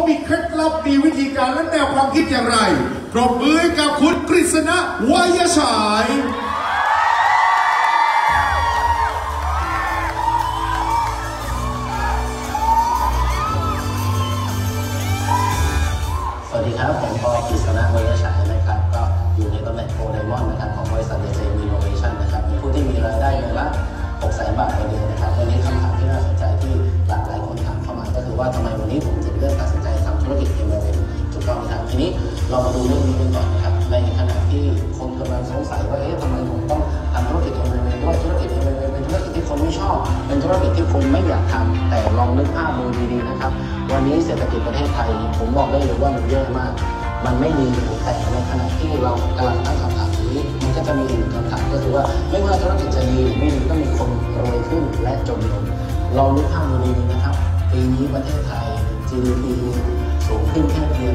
มีเคล็ดลับมีวิธีการและแนวความคิดอย่างไรปรบมือให้กับคุณกฤษณะวัยฉายสวัสดีครับผมปอกฤษณะวัยฉายนะครับก็อยู่ในตำแหน่งโปรไดมอนด์นะครับของบริษัท DJ Innovation นะครับเป็นผู้ที่มีรายได้เดือนละ 600,000 บาทต่อเดือนนะครับวันนี้คำถามที่น่าสนใจที่หลากหลายคนถามเข้ามาก็คือว่าทำไมวันนี้ผมถึงเลือกตัดสินใจทำธุรกิจ MLM ถูกต้องไหมครับทีนี้เรามาดูเรื่องนี้กันก่อนนะครับในขณะที่คนกำลังสงสัยว่าทำไมผมต้องทำธุรกิจ MLM ด้วยธุรกิจ MLM เป็นธุรกิจที่คนไม่ชอบเป็นธุรกิจที่คนไม่อยากทำแต่ลองนึกภาพดูดีๆนะครับวันนี้เศรษฐกิจประเทศไทยผมบอกได้เลยว่ามันแย่มากมันไม่ดีแต่ในขณะที่เรากำลังตั้งคำถามนี้มันก็จะมีอีกคำถามก็คือว่าไม่ว่าธุรกิจจะดีหรือไม่ดีก็มีคนรวยขึ้นและจนลงเรานึกภาพดูดีๆนะครับปีนี้ประเทศไทย GDP สูงขึ้นแค่เพียง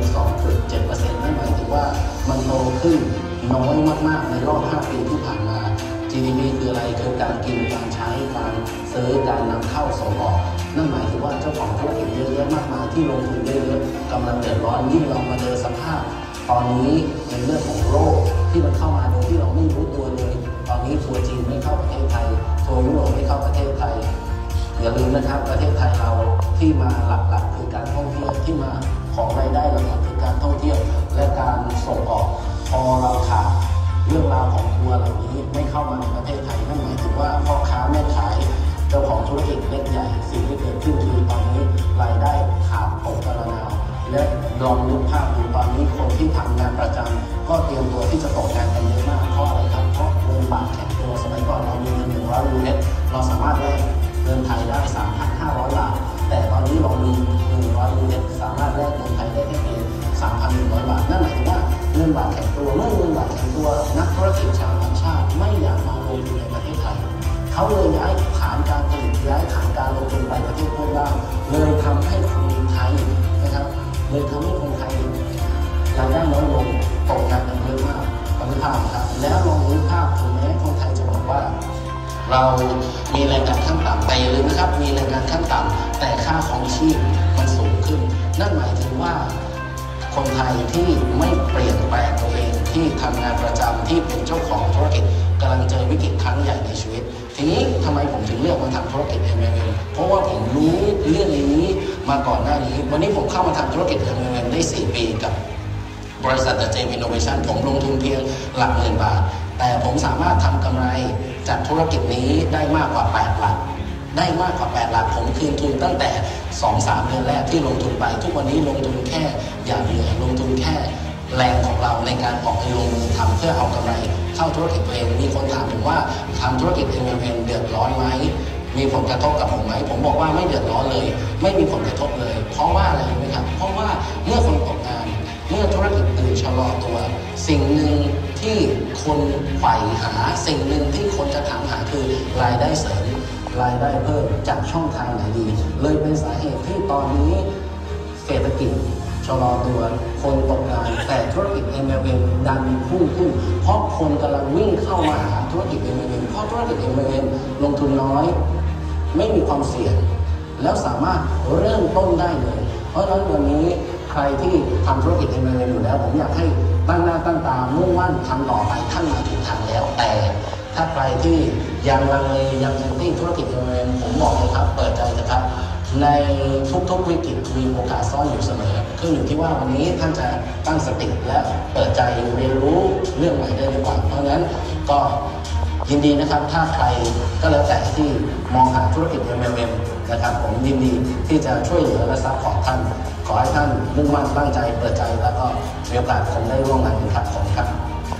2.7% นั่นหมายถึงว่ามันโตขึ้นน้อยมากๆในรอบ 5 ปีที่ผ่านมา GDP คืออะไรคือการกินการใช้การซื้อการนำเข้าส่งออกนั่นหมายถึงว่าเจ้าของธุรกิจเยอะแยะมากมายที่ลงทุนเยอะๆกำลังเดือดร้อนยิ่งเรามาเจอสภาพตอนนี้ในเรื่องของโรคที่มันเข้ามาโดยที่เราไม่รู้ตัวเลยตอนนี้ทัวร์จีนไม่เข้าประเทศไทยทัวร์ยุโรปไม่เข้าประเทศไทยอย่าลืมนะครับประเทศไทยเราที่มาหลักๆคือการท่องเที่ยวที่มาของรายได้หลักๆคือการท่องเที่ยวและการส่งออกพอเราขาดเรื่องราวของทัวร์เหล่านี้ไม่เข้ามาในประเทศไทยนั่นหมายถึงว่าพ่อค้าแม่ขายเจ้าของธุรกิจเล็กใหญ่สิ่งที่เกิดขึ้นคือตอนนี้รายได้ขาดตกกระนาวและลองนึกภาพดูตอนนี้คนที่ทำงานประจำก็เตรียมตัวที่จะตกงานกันเยอะมากเพราะอะไรครับเพราะเงินบาทแข็งตัวสมัยก่อนเรามีเงิน100 ยูเอสเราสามารถแลกเงินไทยได้ 3,500 บาทแต่ตอนนี้เรามี100 ยูเอสสามารถแลกเงินไทยได้แค่เพียง 3,100 บาทนั่นหมายถึงว่าเงินบาทแข็งตัวเมื่อเงินบาทแข็งตัวนักธุรกิจชาวต่างชาติไม่อยากมาลงทุนในประเทศไทยเขาเลยย้ายฐานการผลิตย้ายฐานการลงทุนไปประเทศเพื่อนบ้านเลยทำให้คนไทยนะครับเลยทำให้คนไทยรายได้น้อยลงตกงานกันเยอะมากตอนนี้ภาพครับแล้วลองนึกภาพถึงแม้คนไทยจะบอกว่าเรามีแรงงานขั้นต่ำแต่อย่าลืมนะครับมีแรงงานขั้นต่ำแต่ค่าครองชีพมันสูงขึ้นนั่นหมายถึงว่าคนไทยที่ไม่เปลี่ยนแปลงตัวเองที่ทำงานประจำที่เป็นเจ้าของธุรกิจกำลังเจอวิกฤตครั้งใหญ่ในชีวิตทีนี้ทำไมผมถึงเลือกมาทำธุรกิจ MLM เพราะว่าผมรู้เรื่องนี้มาก่อนหน้านี้วันนี้ผมเข้ามาทำธุรกิจ MLM ได้ 4 ปีกับบริษัท DJ Innovation ผมลงทุนเพียงหลักหมื่นบาทแต่ผมสามารถทำกำไรจากธุรกิจนี้ได้มากกว่า8 หลักได้มากกว่า8 หลักผมคืนทุนตั้งแต่ 2-3 เดือนแรกที่ลงทุนไปทุกวันนี้ลงทุนแค่อย่างเหนื่อยลงทุนแค่แรงของเราในการออกไปลงมือทำเพื่อเอากำไรเข้าธุรกิจตัวเองมีคนถามผมว่าทำธุรกิจ MLM เดือดร้อนไหมมีผลกระทบกับผมไหมผมบอกว่าไม่เดือดร้อนเลยไม่มีผลกระทบเลยเพราะว่าอะไรรู้ไหมครับเพราะว่าเมื่อคนตกงานเมื่อธุรกิจอื่นชะลอตัวสิ่งหนึ่งที่คนใฝ่หาสิ่งหนึ่งที่คนจะถามหาคือรายได้เสริมรายได้เพิ่มจากช่องทางไหนดีเลยเป็นสาเหตุที่ตอนนี้เศรษฐกิจชะลอตัวคนตกงานแต่ธุรกิจ MLM ดันพุ่งขึ้นเพราะคนกำลังวิ่งเข้ามาหาธุรกิจ MLM เพราะธุรกิจ MLM ลงทุนน้อยไม่มีความเสี่ยงแล้วสามารถเริ่มต้นได้เลยเพราะฉะนั้นวันนี้ใครที่ทำธุรกิจ MLM อยู่แล้วผมอยากให้ตั้งหน้าตั้งตามุ่งมั่นทำต่อไปท่านมาถูกทางแล้วแต่ถ้าใครที่ยังลังเลยังเซนติ้งธุรกิจ MLM ผมบอกเลยครับเปิดใจนะครับในทุกๆวิกฤตมีโอกาสซ่อนอยู่เสมอขึ้นอยู่ที่ว่าวันนี้ท่านจะตั้งสติและเปิดใจเรียนรู้เรื่องใหม่ได้หรือเปล่าเพราะฉะนั้นก็ยินดีนะครับถ้าใครก็แล้วแต่ที่มองหาธุรกิจ MLM นะครับผมยินดีที่จะช่วยเหลือและซัพพอร์ตท่านขอให้ท่านมุ่งมั่นตั้งใจเปิดใจแล้วก็มีโอกาสคงได้ร่วมงานกันครับผมครับ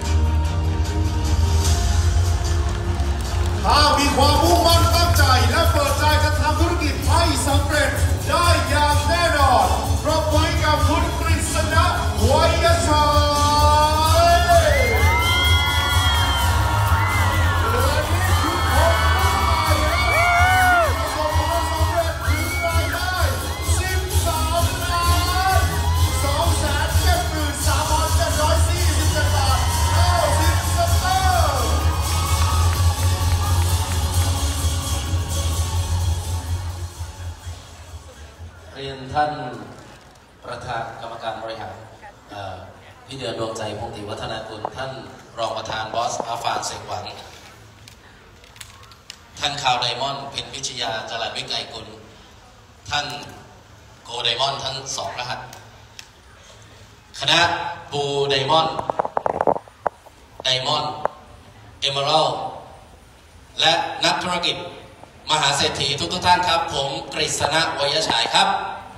ถ้ามีความมุ่งมั่นตั้งใจและเปิดใจจะทำธุรกิจให้สำเร็จได้อย่างแน่นอนปรบมือกับคุณกฤษณะวัยฉายและนี่คือคนรุ่นใหม่ที่ประสบความสำเร็จถึงรายได้13,273,747 บาท90 สตางค์เรียนท่านประธานกรรมการบริหารพี่เดือนดวงใจพงศ์ติวัฒนากุลท่านรองประธานบอสอาฟานเสกหวังท่านข่าวไดมอนด์เพ็ญพิชยาจรัญวิไกรกุลท่านโกไดมอนด์ทั้งสองรหัสคณะบูไดมอนด์เอเมอรัลด์และนักธุรกิจมหาเศรษฐีทุกท่านครับผมกฤษณะวยฉายครับ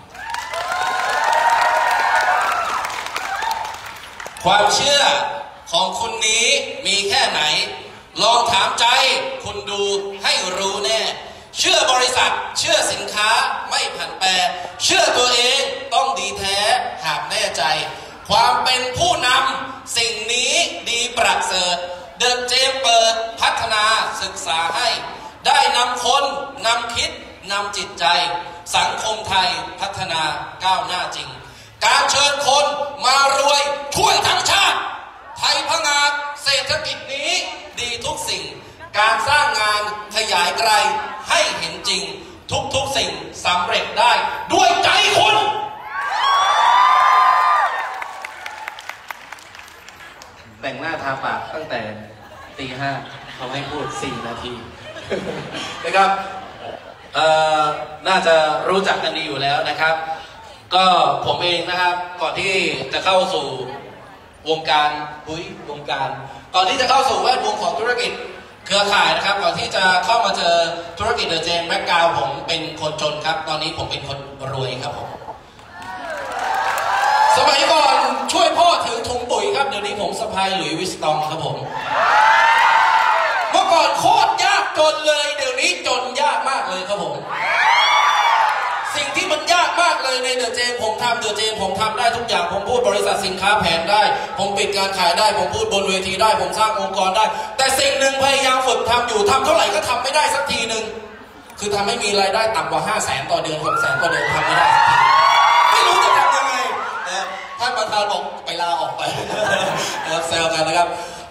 ความเชื่อของคุณนี้มีแค่ไหนลองถามใจคุณดูให้รู้แน่เชื่อบริษัทเชื่อสินค้าไม่ผันแปรเชื่อตัวเองต้องดีแท้หากแน่ใจความเป็นผู้นำสิ่งนี้ดีประเสริฐเดินเจมเปิดพัฒนาศึกษาให้ได้นำคนนำคิดนำจิตใจสังคมไทยพัฒนาก้าวหน้าจริงการเชิญคนมารวยช่วยทั้งชาติไทยพังงาดเศรษฐกิจนี้ดีทุกสิ่งการสร้างงานขยายไกลให้เห็นจริงทุกสิ่งสำเร็จได้ด้วยใจคุณแต่งหน้าทาปากตั้งแต่ตี 5เขาให้พูด4 นาทีนะครับน่าจะรู้จักกันดีอยู่แล้วนะครับก็ผมเองนะครับก่อนที่จะเข้าสู่วงการก่อนที่จะเข้าสู่แวดวงของธุรกิจเครือข่ายนะครับก่อนที่จะเข้ามาเจอธุรกิจเดอะเจมแบ็คกราวด์ผมเป็นคนจนครับตอนนี้ผมเป็นคนรวยครับผมสมัยก่อนช่วยพ่อถือถุงปุ๋ยครับเดี๋ยวนี้ผมสะพายหลุยส์วิสตองครับผมเมื่อก่อนโคตรยากจนเลยเดี๋ยวนี้จนยากมากเลยครับผมสิ่งที่มันยากมากเลยในเดอะเจมผมทำเดอะเจมผมทำได้ทุกอย่างผมพูดบริษัทสินค้าแผนได้ผมปิดการขายได้ผมพูดบนเวทีได้ผมสร้างองค์กรได้แต่สิ่งหนึ่งพยายามฝึกทำอยู่ทำเท่าไหร่ก็ทำไม่ได้สักทีหนึ่งคือทำให้มีรายได้ต่ำกว่า500,000 ต่อเดือน600,000 ต่อเดือนทำไม่ได้สักทีไม่รู้จะทำยังไงท่านประธานบอกไปลาออกไปนะครับแซวกันนะครับ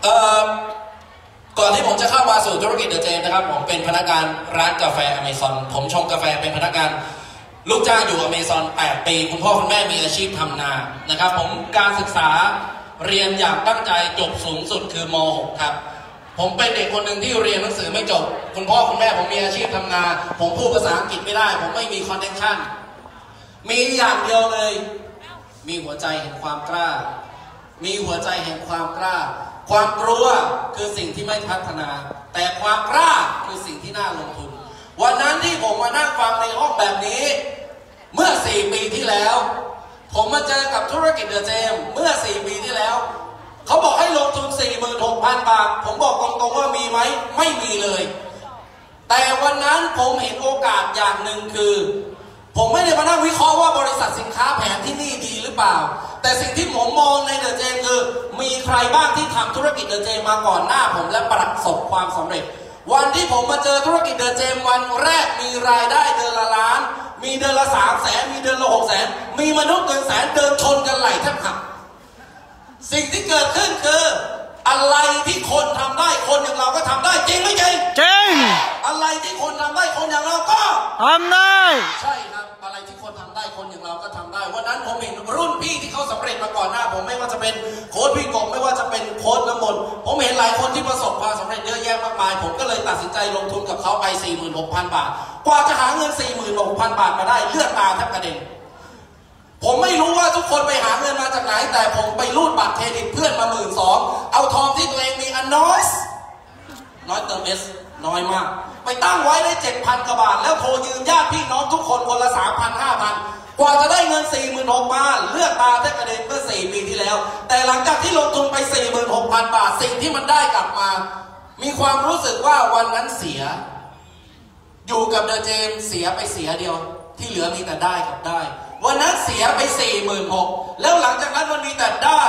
ก่อนที่ผมจะเข้ามาสู่ธุรกิจเดอะเจมนะครับผมเป็นพนักงานร้านกาแฟอเมซอนผมชงกาแฟเป็นพนักงานลูกจ้างอยู่อเมซอน8 ปีคุณพ่อคุณแม่มีอาชีพทำนานะครับผมการศึกษาเรียนอย่างตั้งใจจบสูงสุดคือม.6 ครับผมเป็นเด็กคนหนึ่งที่เรียนหนังสือไม่จบคุณพ่อคุณแม่ผมมีอาชีพทำนาผมพูดภาษาอังกฤษไม่ได้ผมไม่มีคอนเนคชั่นมีอย่างเดียวเลยมีหัวใจแห่งความกล้ามีหัวใจแห่งความกล้าความกลัวคือสิ่งที่ไม่พัฒนาแต่ความกล้าคือสิ่งที่น่าลงทุนวันนั้นที่ผมมานั่งฟังในห้องแบบนี้เมื่อ4 ปีที่แล้วผมมาเจอกับธุรกิจเดอะเจมเมื่อ4 ปีที่แล้วเขาบอกให้ลงทุน 46,000 บาทผมบอกตรงๆว่ามีไหมไม่มีเลยแต่วันนั้นผมเห็นโอกาสอย่างหนึ่งคือผมไม่ได้มานั่งวิเคราะห์ว่าบริษัทสินค้าแผนที่นี่ดีหรือเปล่าแต่สิ่งที่ผมมองในเดอะเจมคือมีใครบ้างที่ทำธุรกิจเดอะเจมมาก่อนหน้าผมและประสบความสำเร็จวันที่ผมมาเจอธุรกิจเดอะเจมวันแรกมีรายได้เดือนละล้านมีเดือนละ300,000มีเดือนละ600,000มีมนุษย์เงินแสนเดินชนกันไหลแทบหักสิ่งที่เกิดขึ้นคืออะไรที่คนทำได้คนอย่างเราก็ทำได้จริงไม่จริงจริงอะไรที่คนทำได้คนอย่างเราก็ทำได้ใช่ครับอะไรที่คนทำได้คนอย่างเราก็ทำได้วันนั้นผมเห็นรุ่นพี่ที่เขาสำเร็จมาก่อนหน้าผมไม่ว่าจะเป็นโค้ชพี่กบไม่ว่าจะเป็นโค้ชน้ำมนต์ผมเห็นหลายคนที่ประสบความสำเร็จเยอะแยะมากมายผมก็เลยตัดสินใจลงทุนกับเขาไป 46,000 บาทกว่าจะหาเงิน 46,000 บาทมาได้เลือดตาแทบกระเด็นผมไม่รู้ว่าทุกคนไปหาเงินมาจากไหนแต่ผมไปรูดบัตรเครดิตเพื่อนมา12,000เอาทองที่ตัวเองมีอันน้อยเติมเอสน้อยมากไปตั้งไว้ได้ 7,000 กว่าบาทแล้วโทรยืมญาติพี่น้องทุกคนคนละ 3,000 5,000 กว่าจะได้เงิน 46,000 มาเลือดตาแทบกระเด็นเมื่อ4 ปีที่แล้วแต่หลังจากที่ลงทุนไป 46,000 บาทสิ่งที่มันได้กลับมามีความรู้สึกว่าวันนั้นเสียอยู่กับเดอะเจมเสียไปเสียเดียวที่เหลือมีแต่ได้กับได้วันนั้นเสียไป 46,000 แล้วหลังจากนั้นมันมีแต่ได้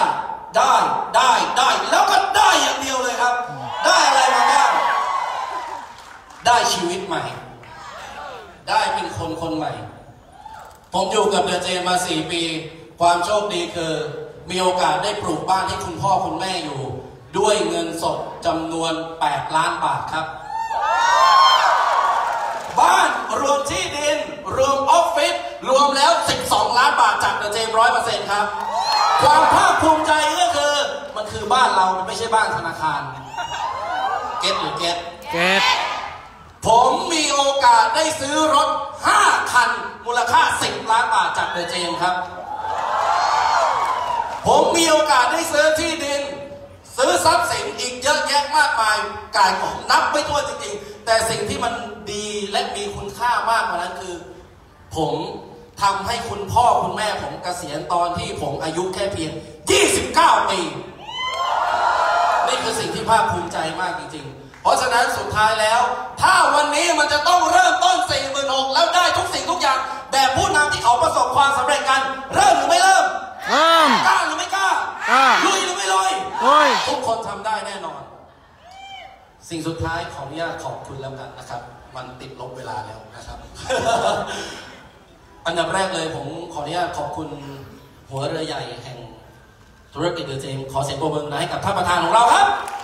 แล้วก็ได้อย่างเดียวเลยครับได้อะไรมาบ้างได้ชีวิตใหม่ได้เป็นคนใหม่ผมอยู่กับเดอะเจมมา4 ปีความโชคดีคือมีโอกาสได้ปลูกบ้านให้คุณพ่อคุณแม่อยู่ด้วยเงินสดจำนวน8 ล้านบาทครับบ้านรวมที่ดินรวมออฟฟิศรวมแล้ว12 ล้านบาทจากเดอะเจม 100% ครับความภาคภูมิใจก็คือมันคือบ้านเรามันไม่ใช่บ้านธนาคารเก็ตหรือเก็ตผมมีโอกาสได้ซื้อรถ5 คันมูลค่า10 ล้านบาทจากเดอะเจมครับผมมีโอกาสได้ซื้อที่ดินซื้อทรัพย์สินอีกเยอะแยะมากมายกายของนับไม่ถ้วนจริงๆแต่สิ่งที่มันดีและมีคุณค่ามากกว่านั้นคือผมทำให้คุณพ่อคุณแม่ผมเกษียณตอนที่ผมอายุแค่เพียง29 ปีนี่คือสิ่งที่ภาคภูมิใจมากจริงๆเพราะฉะนั้นสุดท้ายแล้วถ้าวันนี้มันจะต้องเริ่มต้น 46,000 แล้วได้ทุกสิ่งทุกอย่างแบบผู้นำที่เขาประสบความสำเร็จกันเริ่มหรือไม่เริ่มกล้าหรือไม่กล้าลุยหรือไม่ลุยทุกคนทำได้แน่นอนสิ่งสุดท้ายขออนุญาตขอบคุณแล้วกันนะครับมันติดลบเวลาแล้วนะครับ อันดับแรกเลยผมขออนุญาตขอบคุณหัวเรือใหญ่แห่งธุรกิจเดอะเจมขอเสียงปรบมือให้กับท่านประธานของเราครับ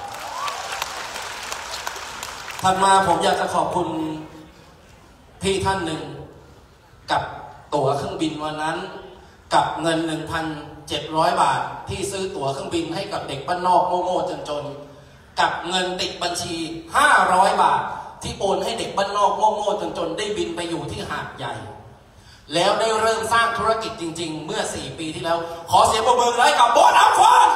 ถัดมาผมอยากจะขอบคุณพี่ท่านหนึ่งกับตั๋วเครื่องบินวันนั้นกับเงิน 1,700 บาทที่ซื้อตั๋วเครื่องบินให้กับเด็กบ้านนอกโง่ๆจนๆกับเงินติดบัญชี500 บาทที่โอนให้เด็กบ้านนอกโง่ๆจนๆได้บินไปอยู่ที่หาดใหญ่แล้วได้เริ่มสร้างธุรกิจจริงๆเมื่อ4 ปีที่แล้วขอเสียงปรบมือให้กับโบ๊ทอัพควัน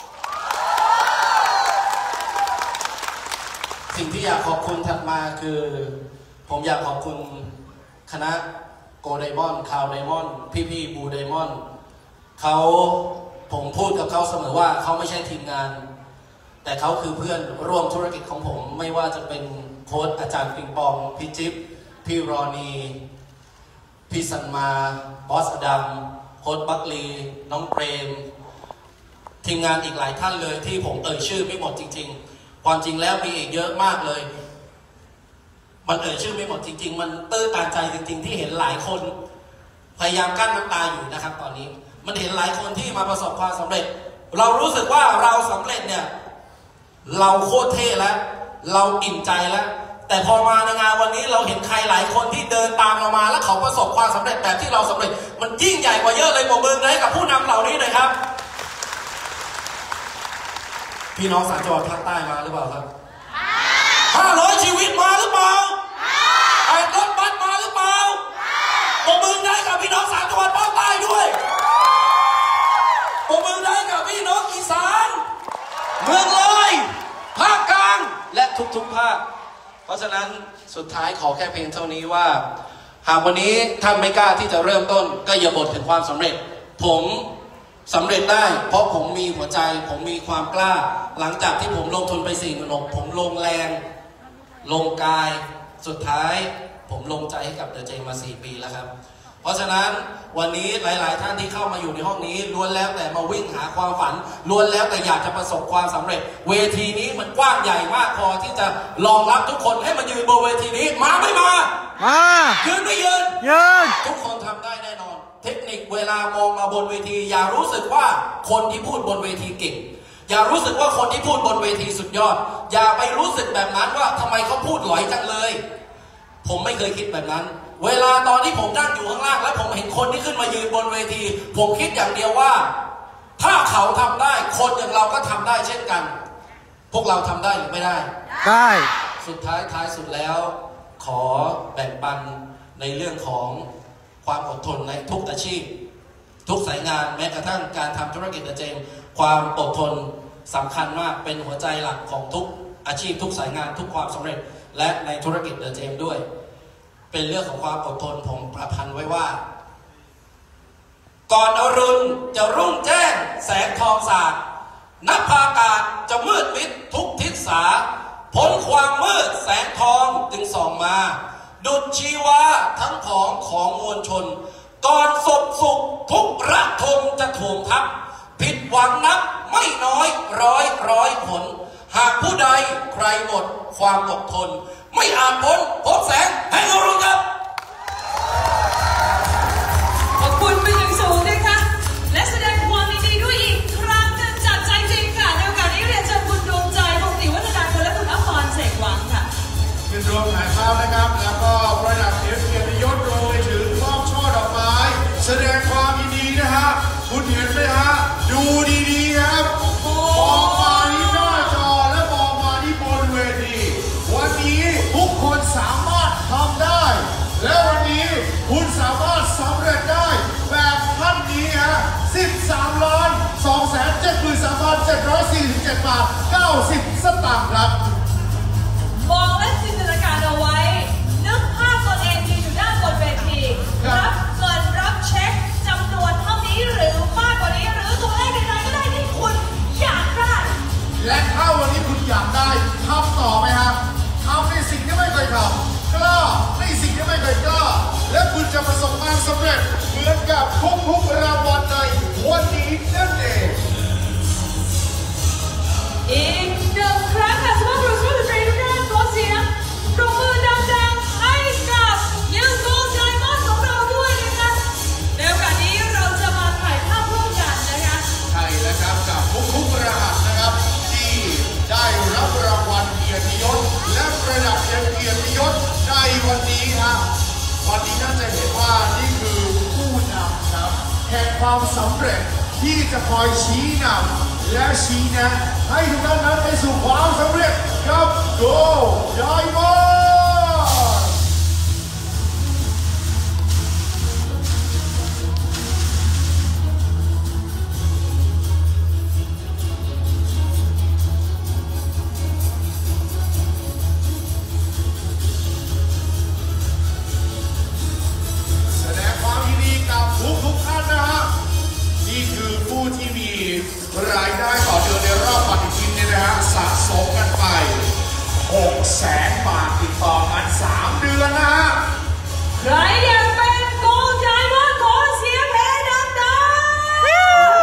สิ่งที่อยากขอบคุณถัดมาคือผมอยากขอบคุณคณะโกไดมอนด์คาวไดมอนด์พี่ๆบูไดมอนด์ผมพูดกับเขาเสมอว่าเขาไม่ใช่ทีมงานแต่เขาคือเพื่อนร่วมธุรกิจของผมไม่ว่าจะเป็นโค้ชอาจารย์ปิงปองพี่จิ๊บพี่รอนีพี่สันมาบอสอดัมโค้ชบัคลีน้องเปรมทีมงานอีกหลายท่านเลยที่ผมชื่อไม่หมดจริงๆความจริงแล้วมีอีกเยอะมากเลยมันชื่อไม่หมดจริงๆมันตื้นตันใจจริงๆที่เห็นหลายคนพยายามกั้นน้ำตาอยู่นะครับตอนนี้มันเห็นหลายคนที่มาประสบความสำเร็จเรารู้สึกว่าเราสำเร็จเนี่ยเราโคตรเท่แล้วเราอิ่มใจแล้วแต่พอมาในงานวันนี้เราเห็นใครหลายคนที่เดินตามเรามาแล้วเขาประสบความสำเร็จแบบที่เราสำเร็จมันยิ่งใหญ่กว่าเยอะเลยปรบมือให้กับผู้นำเหล่านี้หน่อยครับพี่น้อง3 จังหวัดภาคใต้มาหรือเปล่าครับ500 ชีวิตมาหรือเปล่าไอ้รถบัสมาหรือเปล่าปรบมือให้กับพี่น้อง3 จังหวัดภาคใต้ด้วยปรบมือให้กับพี่น้องอีสานเมืองเลยภาคกลางและทุกๆภาคเพราะฉะนั้นสุดท้ายขอแค่เพียงเท่านี้ว่าหากวันนี้ท่านไม่กล้าที่จะเริ่มต้นก็อย่าบ่นถึงความสำเร็จผมสำเร็จได้เพราะผมมีหัวใจผมมีความกล้าหลังจากที่ผมลงทุนไป46,000ผมลงแรงลงกายสุดท้ายผมลงใจให้กับเดอะเจมมา4 ปีแล้วครับเพราะฉะนั้นวันนี้หลายๆท่านที่เข้ามาอยู่ในห้องนี้ล้วนแล้วแต่มาวิ่งหาความฝันล้วนแล้วแต่อยากจะประสบความสำเร็จเวทีนี้มันกว้างใหญ่มากพอที่จะรองรับทุกคนให้มายืนบนเวทีนี้มาไม่มายืนไม่ยืนทุกคนทำได้แน่นอนเทคนิคเวลามองมาบนเวทีอย่ารู้สึกว่าคนที่พูดบนเวทีเก่งอย่ารู้สึกว่าคนที่พูดบนเวทีสุดยอดอย่าไปรู้สึกแบบนั้นว่าทำไมเขาพูดหลอยจังเลยผมไม่เคยคิดแบบนั้นเวลาตอนที่ผมนั่งอยู่ข้างล่างแล้วผมเห็นคนที่ขึ้นมายืนบนเวทีผมคิดอย่างเดียวว่าถ้าเขาทำได้คนอย่างเราก็ทำได้เช่นกันพวกเราทำได้หรือไม่ได้ได้สุดท้ายสุดแล้วขอแบ่งปันในเรื่องของความอดทนในทุกอาชีพทุกสายงานแม้กระทั่งการทำธุรกิจเดอะเจมความอดทนสำคัญมากเป็นหัวใจหลักของทุกอาชีพทุกสายงานทุกความสำเร็จและในธุรกิจเดอะเจมด้วยเป็นเรื่องของความอดทนผมประพันธ์ไว้ว่าก่อนอรุณจะรุ่งแจ้งแสงทองสาดนับภากาศจะมืดมิดทุกทิศสาพ้นความมืดแสงทองจึงส่องมาดุจชีวาทั้งผองของมวลชนก่อนศพสุขทุกระทมจะถ่วงทับผิดหวังนับไม่น้อยร้อยผลหากผู้ใดใครหมดความอดทนไม่อาจพ้นพบแสงแห่งอรุณครับขอบคุณเป็นอย่างสูงนะคะและแสดงความยินดีด้วยอีกครั้งกันจากใจจริงค่ะในโอกาสนี้เรียนเชิญคุณดวงใจพงศ์ติวัฒนากุลและคุณอภรณ์เสกหวังค่ะขึ้นรวมถ่ายภาพนะครับแล้วก็ประดับเกียรติยศโดยถึงมอบช่อดอกไม้แสดงความยินดีคุณเห็นไหมฮะดูดีๆครับมองมาที่หน้าจอและมองมาที่บนเวทีวันนี้ทุกคนสามารถทำได้และวันนี้คุณสามารถสำเร็จได้แบบท่านนี้ฮะ13,273,747 บาท 90 สตางค์ครับมองและจินตนาการเอาไว้นึกภาพตนเองยืนอยู่ด้านบนเวทีรับเงินรับเช็คจำนวนเท่านี้หรือมากกว่านี้หรือตัวเลขใดๆก็ได้ที่คุณอยากได้และถ้าวันนี้คุณอยากได้ทำต่อไหมครับทำในสิ่งที่ไม่เคยทำกล้าในสิ่งที่ไม่เคยกล้าและคุณจะประสบความสำเร็จเหมือนกับทุกๆรางวัลในวันนี้นั่นเองอีกหนึ่งครั้งค่ะสำหรับผู้ช่วยดนตรีทุกท่านขอเสียงปรบมือดังๆให้กับยูโกไดมอนด์ของเราด้วยนะคะในโอกาสนี้เราจะมาถ่ายภาพร่วมกันนะคะใช่แล้วครับกับทุกๆรหัสนะครับที่ได้รับรางวัลเกียรติยศและประดับเกียรติยศในวันนี้ครับวันนี้น่าจะเห็นว่านี่คือผู้นำครับแห่งความสำเร็จที่จะคอยชี้นำและชี้แนะให้ทุกท่านนั้นไปสู่ความสำเร็จกับ Go Diamondทุกท่านนะฮะนี่คือผู้ที่มีรายได้ต่อเดือนในรอบปฏิทินเนี่ยนะฮะสะสมกันไป 600,000 บาทติดต่อกัน3 เดือนนะฮะใครอยากเป็นโกลด์ไดมอนด์ขอเสียงเพลงดังๆ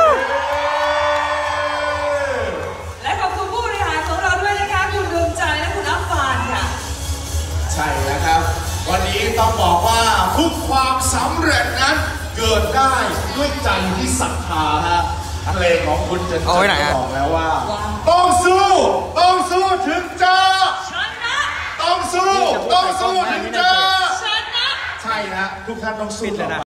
และขอบคุณผู้บริหารของเราด้วยนะคะคุณดวงใจและคุณอัฟฟานค่ะใช่แล้วครับวันนี้ต้องบอกว่าทุกความสำเร็จนั้นเกิดได้ด้วยใจที่ศรัทธาฮะเพลงของคุณจะบอกแล้วว่าต้องสู้ถึงจะชนะต้องสู้ถึงจะชนะใช่ฮะทุกท่านต้องสู้